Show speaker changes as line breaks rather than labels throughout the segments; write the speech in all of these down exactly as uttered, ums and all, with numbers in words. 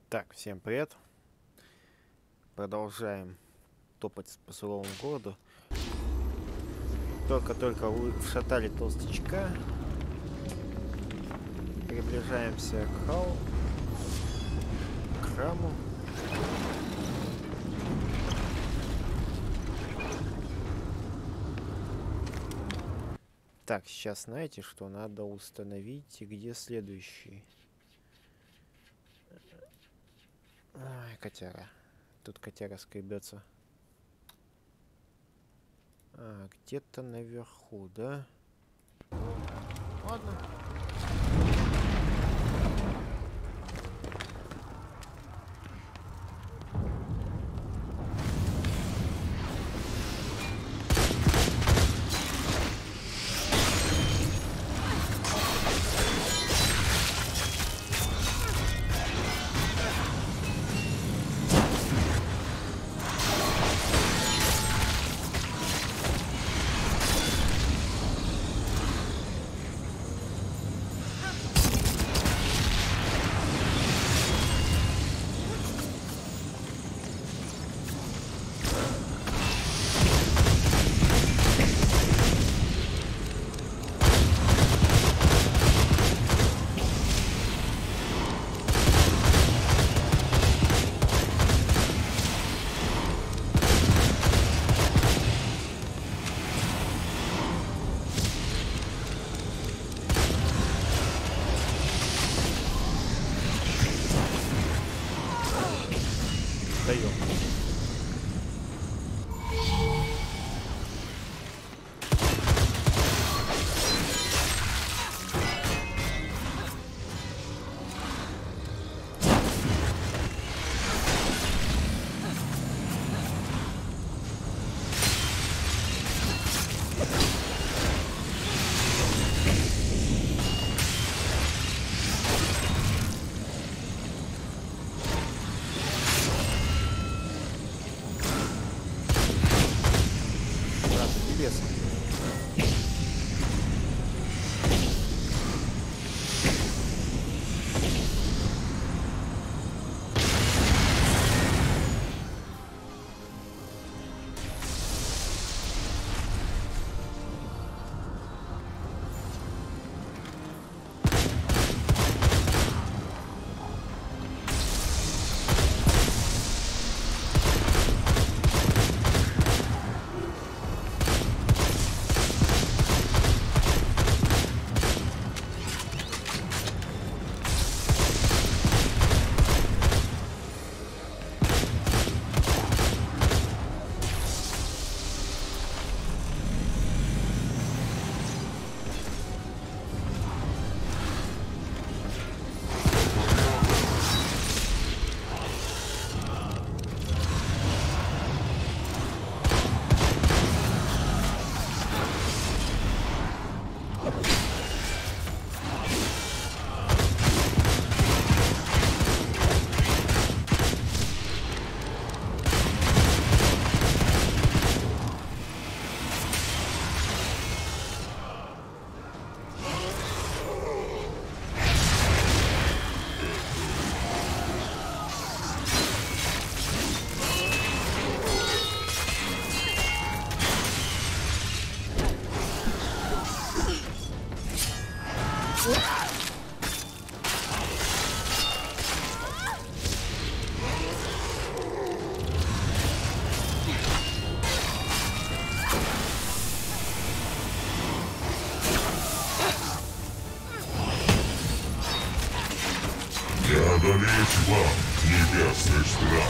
Так, всем привет. Продолжаем топать по суровому городу. Только-только вшатали толстячка. Приближаемся к хау, к храму. Так, сейчас знаете, что надо установить, где следующий. Ай, котяра. Тут котяра скребется. А, где-то наверху, да? Ладно. Даем.
Преодолеть вам небесный страх.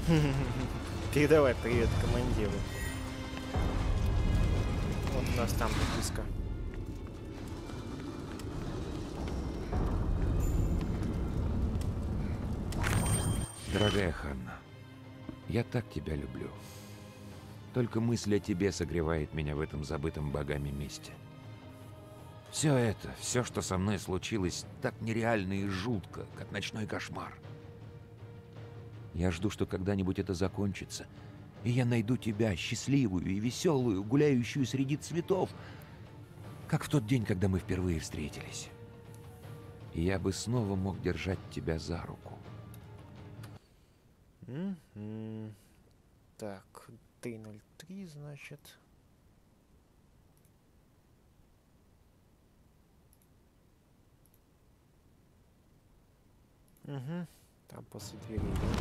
Передавай привет командиру. Вот у нас там подписка.
Дорогая Ханна, я так тебя люблю. Только мысль о тебе согревает меня в этом забытом богами месте. Все это, все, что со мной случилось, так нереально и жутко, как ночной кошмар. Я жду, что когда-нибудь это закончится, и я найду тебя, счастливую и веселую, гуляющую среди цветов, как в тот день, когда мы впервые встретились. И я бы снова мог держать тебя за руку.
М-м. Так, три ноль три, значит. Угу. Там после двери,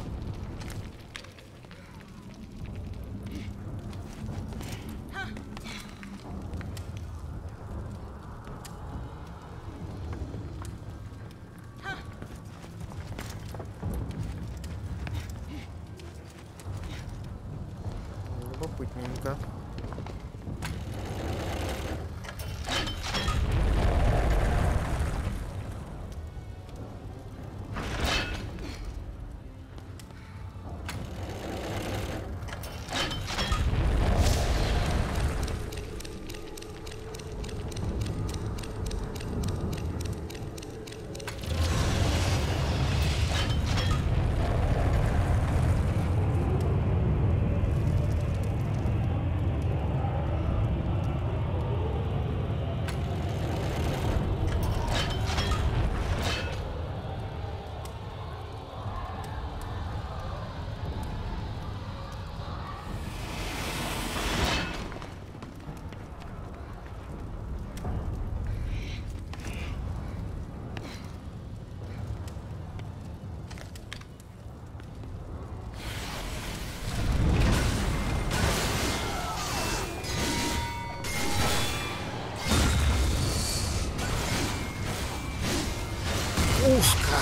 любопытненько. Пушка!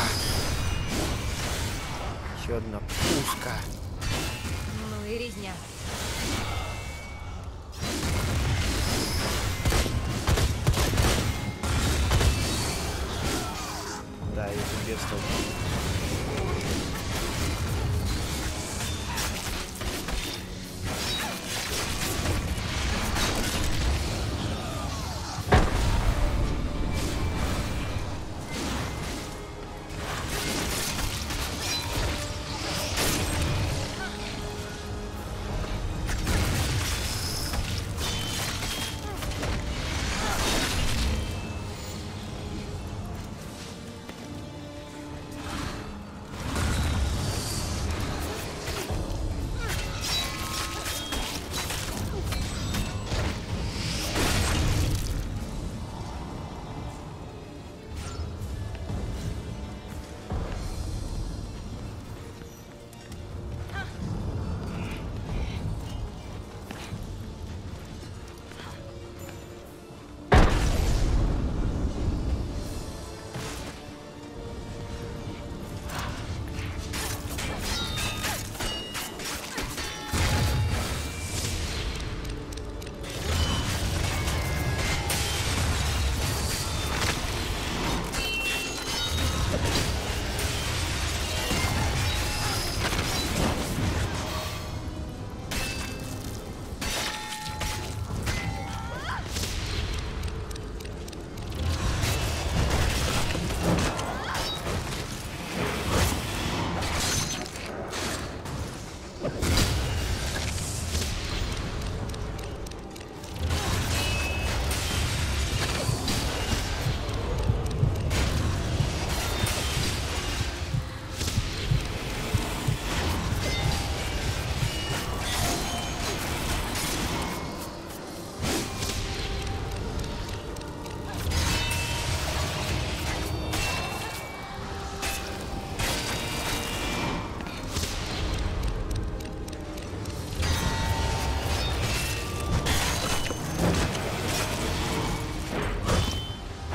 Еще одна пушка.
Ну и резня.
Да, я тебе столкнулся.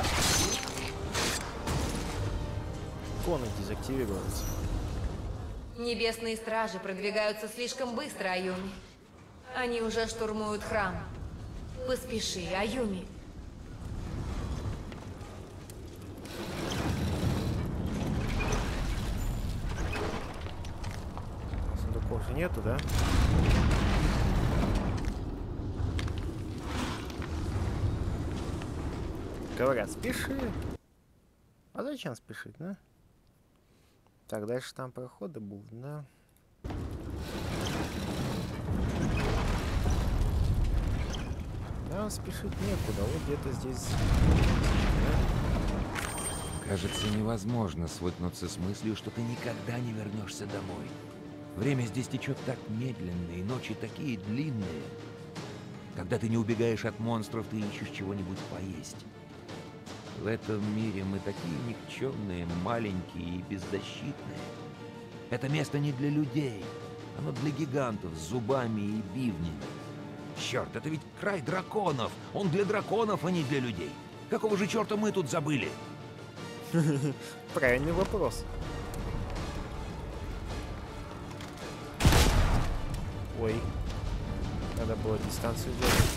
Иконы дезактивируются.
Небесные стражи продвигаются слишком быстро, Аюми. Они уже штурмуют храм. Поспеши, Аюми.
Сундуков же нету, да? Говорят, спеши. А зачем спешить, да? Так, дальше там проходы будут, да? Да, спешить некуда, вот где-то здесь... Да?
Кажется, невозможно свыкнуться с мыслью, что ты никогда не вернешься домой. Время здесь течет так медленно, и ночи такие длинные. Когда ты не убегаешь от монстров, ты ищешь чего-нибудь поесть. В этом мире мы такие никчемные, маленькие и беззащитные. Это место не для людей. Оно для гигантов с зубами и бивнями. Черт, это ведь край драконов. Он для драконов, а не для людей. Какого же черта мы тут забыли?
Правильный вопрос. Ой. Надо было дистанцию делать.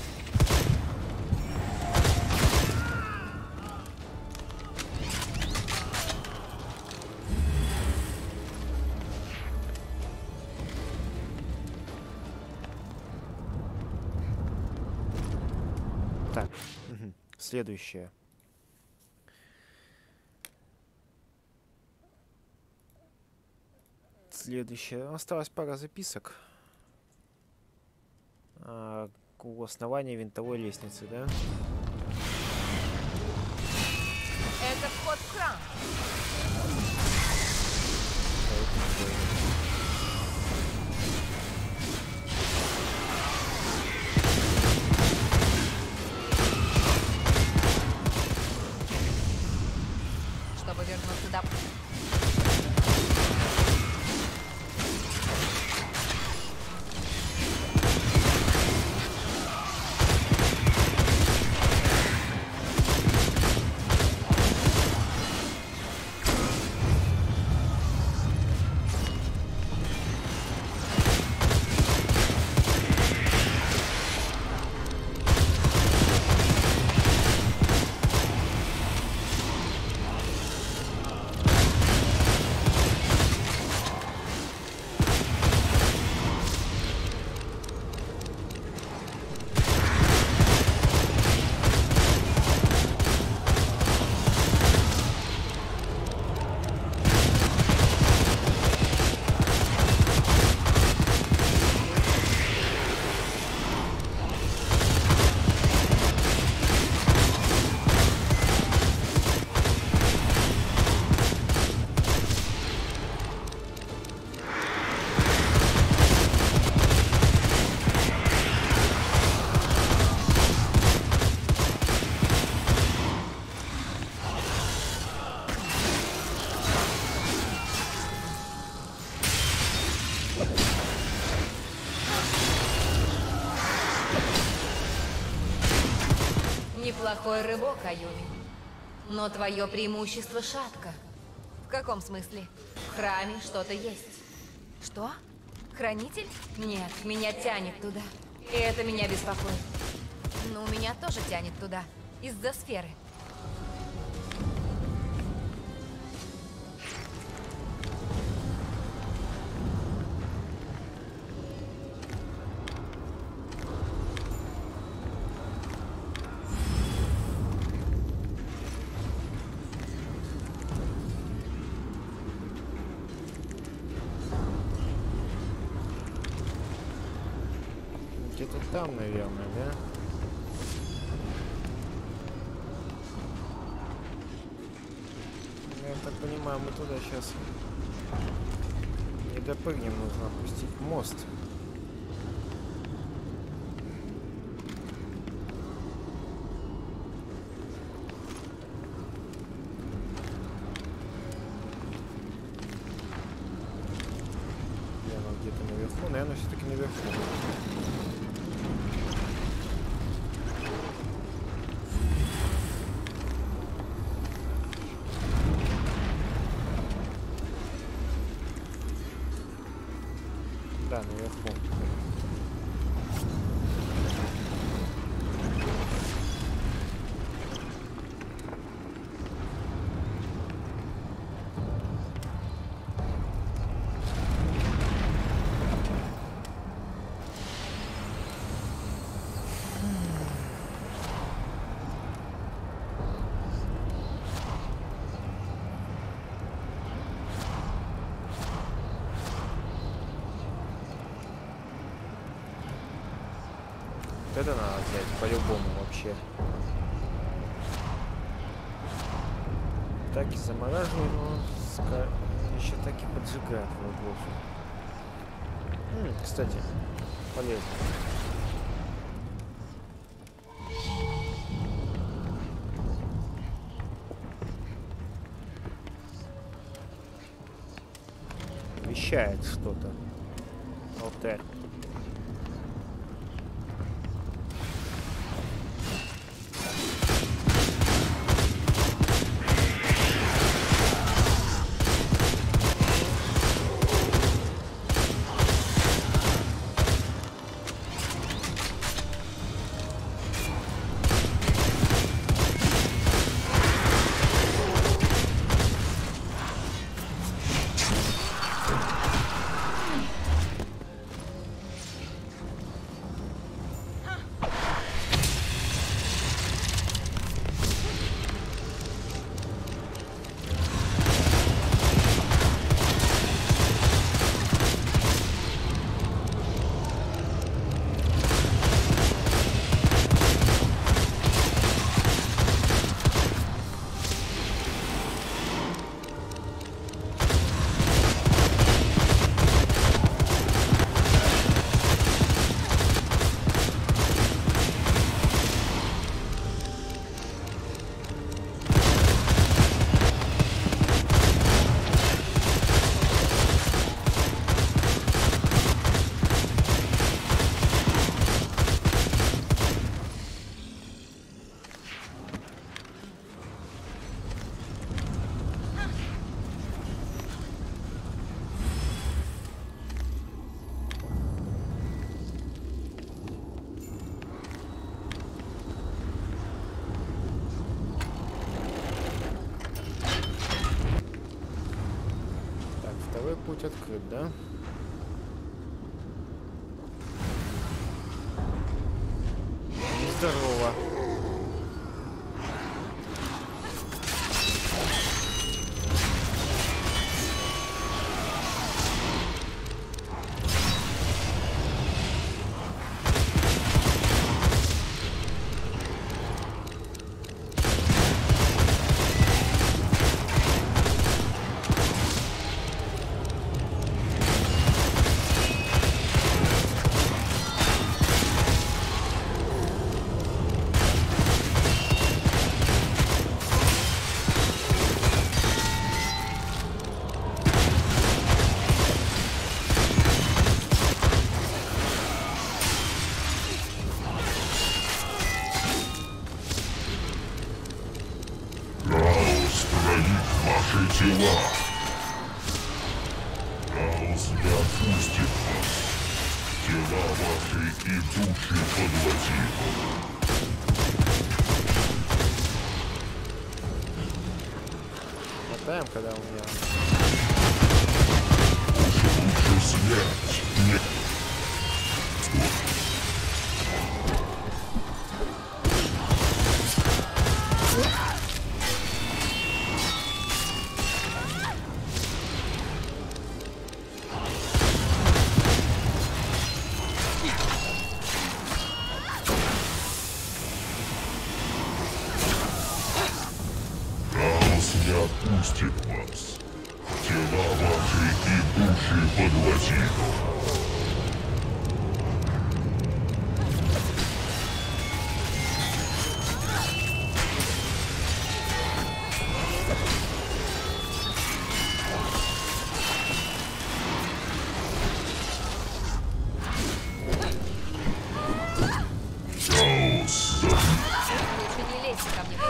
Так, угу. Следующее. Следующее. Осталась пара записок. А, у основания винтовой лестницы, да?
Это вход в храм. Чтобы вернуться домой. Неплохой рывок, Аюми. Но твое преимущество шатко. В каком смысле? В храме что-то есть. Что? Хранитель? Нет, меня тянет туда. И это меня беспокоит. Ну, меня тоже тянет туда. Из-за сферы.
Где-то там, наверное, да? Я так понимаю, мы туда сейчас не допрыгнем, нужно опустить мост. Где-то наверху, наверное, все-таки наверху. Да, наверху. Это надо взять по-любому вообще. Так и замораживаю, но ска... еще так и поджигает врагов. М, кстати, полезно. Вещает что-то. Алтарь. Путь открыт, да? Здорово.
Тела. Хаос не отпустит вас. Тела ваши и души поглотит.
Хватаем, когда у меня...
Лучше смерть. Нет. Не отпустит вас. Тела ваши и души поглотит. Хаос забит.
Лучше не лезь ко мне.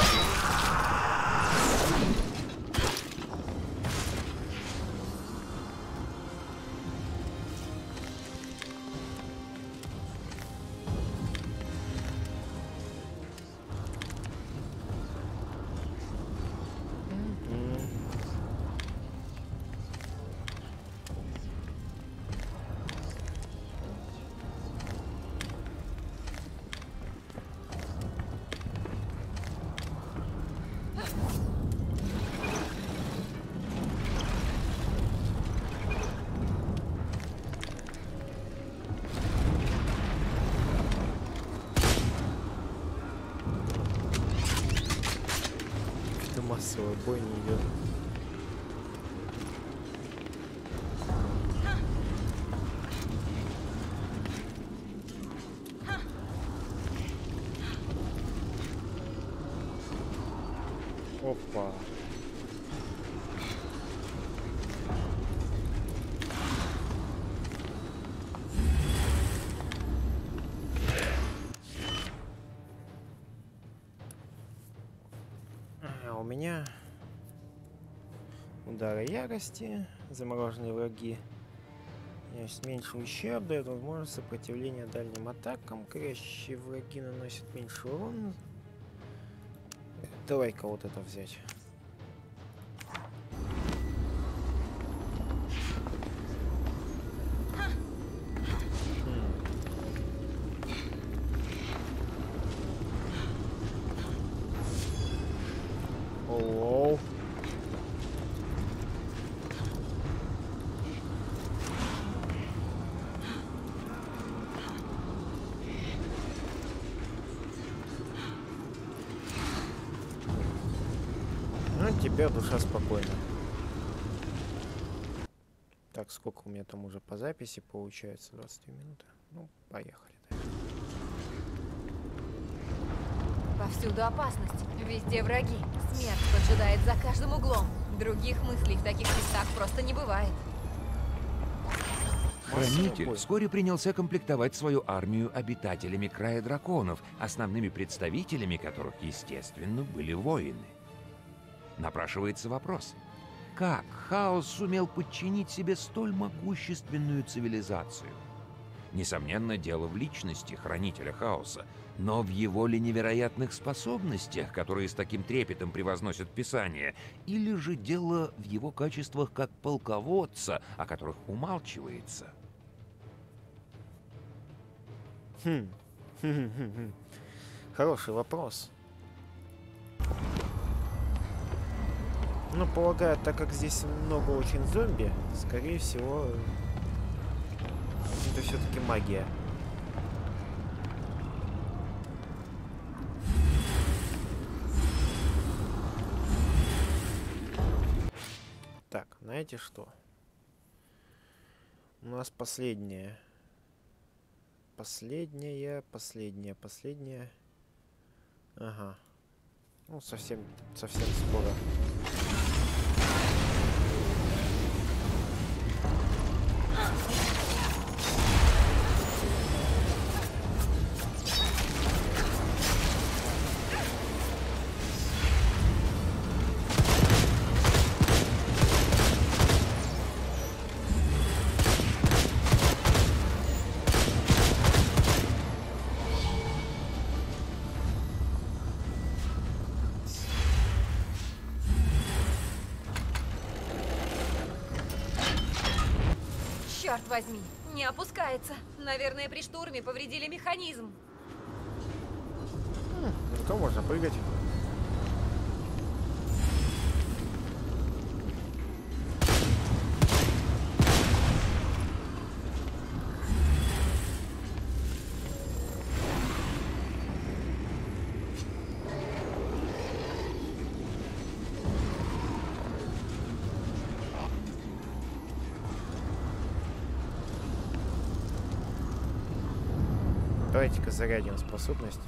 массовый бой не идет. Опа. А у меня удары ярости, замороженные враги. С меньшим ущерб дает возможность сопротивления дальним атакам. Горящие враги наносят меньше урона. Давай-ка вот это взять. Оу. Ну, теперь душа спокойна. Так, сколько у меня там уже по записи получается? двадцать две минуты. Ну, поехали дальше.
Повсюду опасность, везде враги. Смерть поджидает за каждым углом. Других мыслей в таких местах просто не бывает.
Хранитель вскоре принялся комплектовать свою армию обитателями края драконов, основными представителями которых, естественно, были воины. Напрашивается вопрос: как хаос сумел подчинить себе столь могущественную цивилизацию? Несомненно, дело в личности Хранителя Хаоса, но в его ли невероятных способностях, которые с таким трепетом превозносят Писание, или же дело в его качествах как полководца, о которых умалчивается?
Хм. Хм-хм-хм. Хороший вопрос. Ну, полагаю, так как здесь много очень зомби, скорее всего, это все-таки магия. Так, знаете что? У нас последняя. Последняя, последняя, последняя. Ага. Ну, совсем, совсем скоро.
Черт возьми, не опускается. Наверное, при штурме повредили механизм.
Зато можно прыгать. Давайте-ка зарядим способность.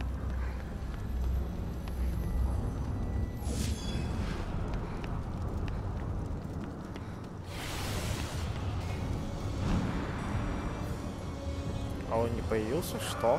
А он не появился? Что?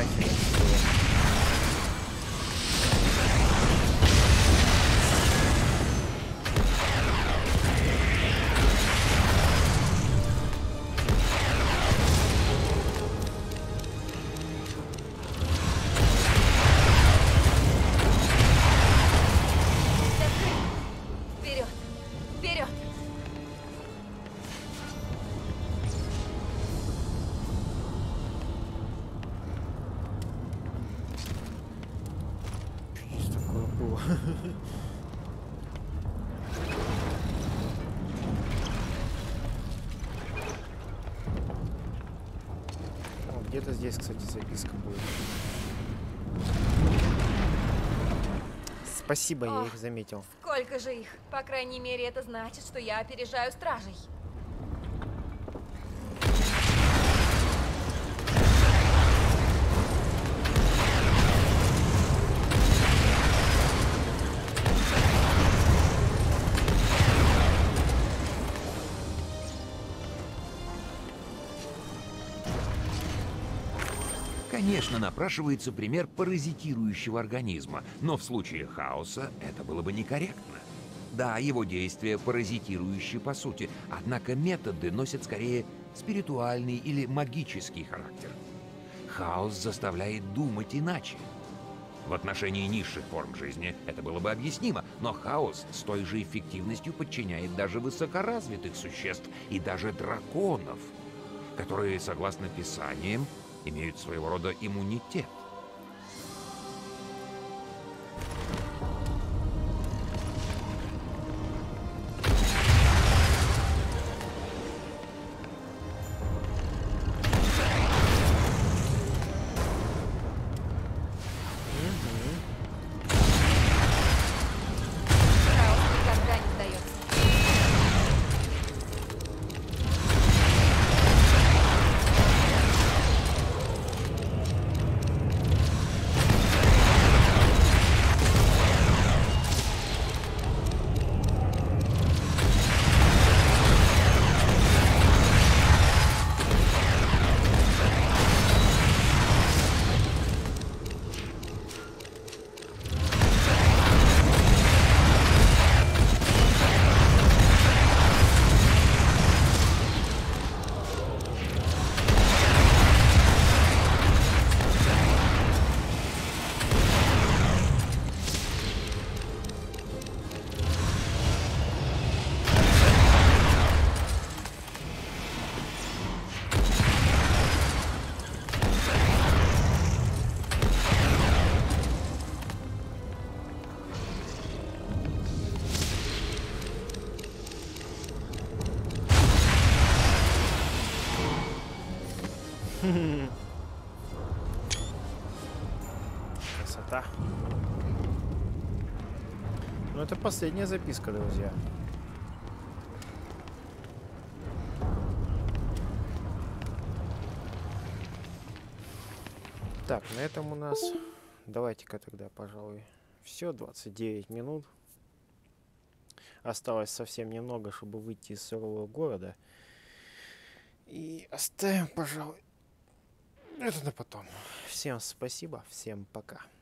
нахер отсюда.
Вперед! Вперед!
Что такое было? О, где-то здесь, кстати, записка будет. Спасибо, я
О.
их заметил.
Сколько же их? По крайней мере, это значит, что я опережаю стражей.
Конечно, напрашивается пример паразитирующего организма, но в случае хаоса это было бы некорректно. Да, его действия паразитирующие по сути, однако методы носят скорее спиритуальный или магический характер. Хаос заставляет думать иначе. В отношении низших форм жизни это было бы объяснимо, но хаос с той же эффективностью подчиняет даже высокоразвитых существ и даже драконов, которые, согласно писаниям, имеют своего рода иммунитет.
Хаос никогда не сдается.
Красота. Ну, это последняя записка, друзья. Так, на этом у нас... Давайте-ка тогда, пожалуй, все. двадцать девять минут. Осталось совсем немного, чтобы выйти из сурового города. И оставим, пожалуй, это на потом. Всем спасибо, всем пока.